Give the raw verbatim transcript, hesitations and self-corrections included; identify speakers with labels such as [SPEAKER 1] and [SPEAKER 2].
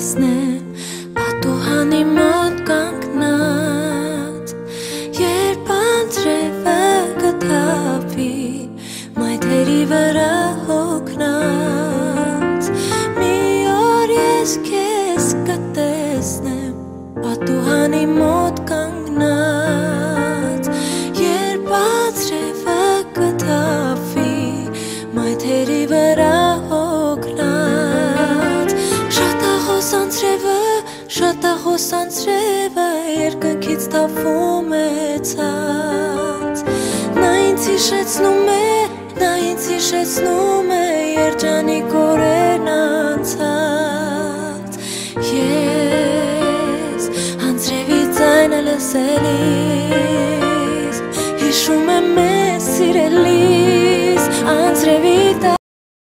[SPEAKER 1] տեսնեմ պատուհանի մոտ կանգնած երբ անձրևը կթափի մայթերի վրա հոգնած մի օր ես քեզ կտեսնեմ պատուհանի մոտ կանգնած երբ անձրևը կթափի մայթերի վրա հոգնած Անձրևը, շատախոս անձրևը երկնքից թափվում է ցած Նա ինձ հիշեցնում է, նա ինձ հիշեցնում է երջանիկ օրերն անցած Ես անձրևի ձայնը լսելիս հիշում եմ